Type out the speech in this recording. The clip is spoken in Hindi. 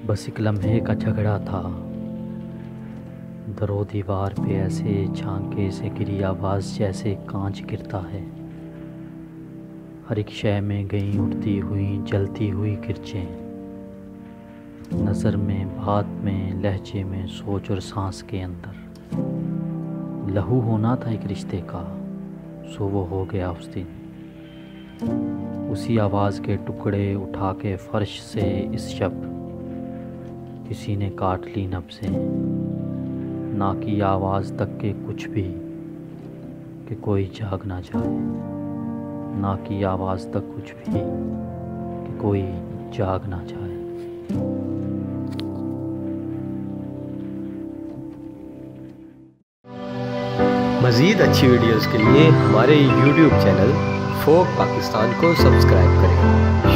बस एक लम्हे का झगड़ा था। दरो दीवार पे ऐसे झांके से गिरी आवाज़ जैसे कांच गिरता है। हर एक शय में गई उड़ती हुई जलती हुई किरचें। नज़र में, बात में, लहजे में, सोच और सांस के अंदर। लहू होना था एक रिश्ते का, सो वो हो गया उस दिन। उसी आवाज़ के टुकड़े उठा के फर्श से इस शब किसी ने काट ली नब्ज़ें। ना की आवाज़ तक के कुछ भी कि कोई जाग ना जाए। ना की आवाज़ तक कुछ भी कि कोई जाग ना जाए। मज़ीद अच्छी वीडियोज़ के लिए हमारे YouTube चैनल फोक पाकिस्तान को सब्सक्राइब करें।